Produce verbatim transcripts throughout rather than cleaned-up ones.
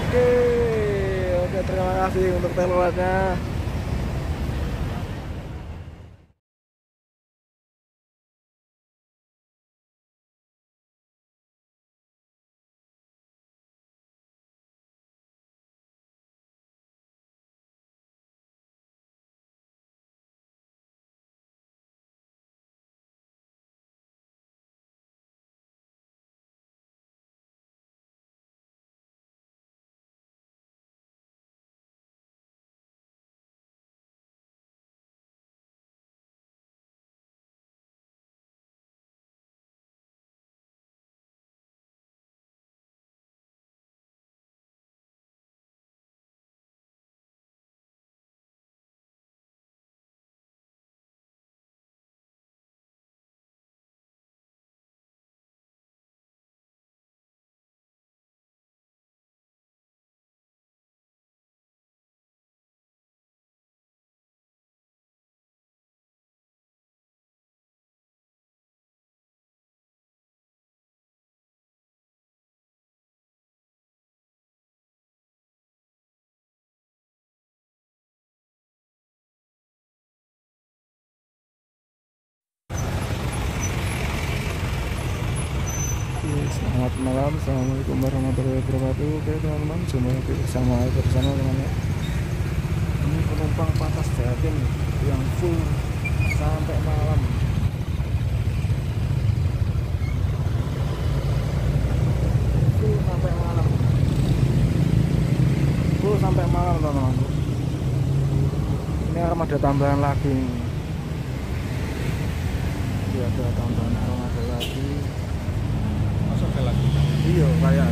Oke, oke terima kasih untuk telolannya. Selamat malam, assalamualaikum warahmatullahi wabarakatuh. Oke teman-teman, jumpa lagi bersama bersama teman-teman. Ini penumpang Patas Jatim yang full sampai malam. Full sampai malam. Full sampai malam teman-teman. Ini armada tambahan lagi. Ini ada tambahan armada lagi. Lagi. Iya, kayak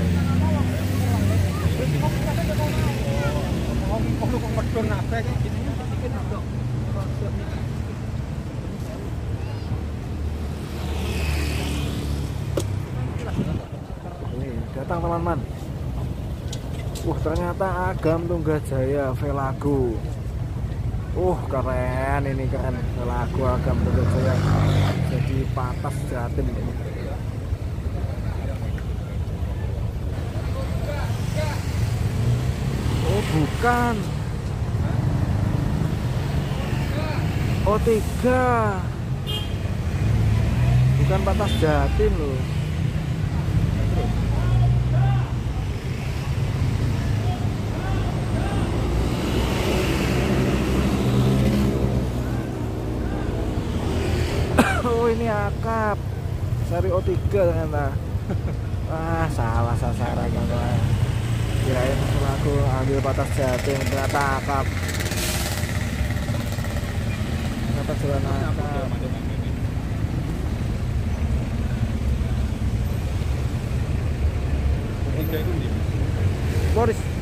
ini datang teman-teman. Uh, ternyata Agam Tunggajaya Velago. Uh, keren ini keren. Velago Agam Tunggajaya jadi Patas Jatim ini. Oh bukan, O tiga, bukan Patas Jatim loh. Oh ini akap seri O tiga ternyata. Ah salah sasaran kawan. Kirain aku ambil Patas Jatim, ternyata akap. Ternyata jalan akap. Tiga itu Boris.